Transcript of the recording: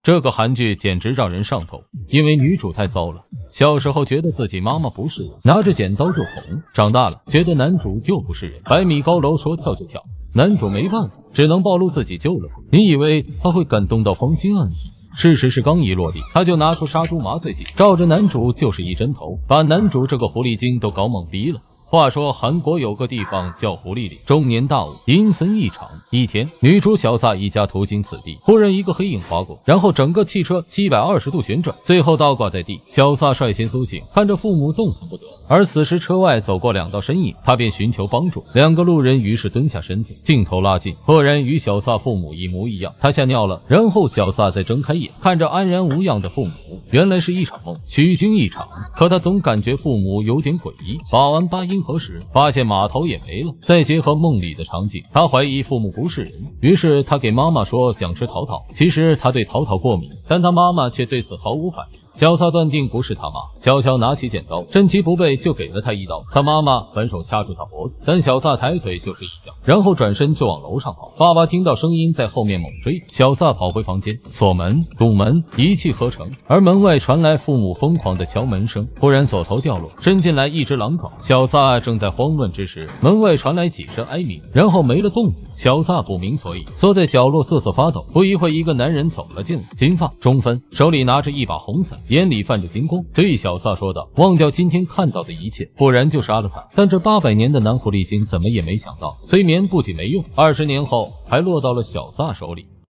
这个韩剧简直让人上头，因为女主太骚了。小时候觉得自己妈妈不是人，拿着剪刀就捅；长大了觉得男主又不是人，100米高楼说跳就跳。男主没办法，只能暴露自己救了他。你以为他会感动到芳心暗许？事实是刚一落地，他就拿出杀猪麻醉剂，照着男主就是一针头，把男主这个狐狸精都搞懵逼了。话说韩国有个地方叫狐狸岭，终年大雾，阴森异常。一天，女主小撒一家途经此地，忽然一个黑影划过，然后整个汽车720度旋转，最后倒挂在地。小撒率先苏醒，看着父母动弹不得。而此时车外走过2道身影，他便寻求帮助。2个路人于是蹲下身子，镜头拉近，果然与小撒父母一模一样。他吓尿了，然后小撒再睁开眼，看着安然无恙的父母，原来是一场梦，虚惊一场。可他总感觉父母有点诡异。把完8音盒时，发现码头也没了。再结合梦里的场景，他怀疑父母不是人，于是他给妈妈说想吃桃桃。其实他对桃桃过敏，但他妈妈却对此毫无反应。小撒断定不是他妈，悄悄拿起剪刀，趁其不备就给了他一刀。他妈妈反手掐住他脖子，但小撒抬腿就是一脚，然后转身就往楼上跑。爸爸听到声音在后面猛追，小撒跑回房间，锁门、堵门，一气呵成。而门外传来父母疯狂的敲门声，忽然锁头掉落，伸进来一只狼爪。小撒正在慌乱之时，门外传来几声哀鸣，然后没了动静。小撒不明所以，缩在角落瑟瑟发抖。不一会，一个男人走了进来，金发中分，手里拿着一把红伞，眼里泛着金光，对小撒说道：“忘掉今天看到的一切，不然就杀了他。”但这800年的男狐狸精怎么也没想到，催眠不仅没用，20年后还落到了小撒手里。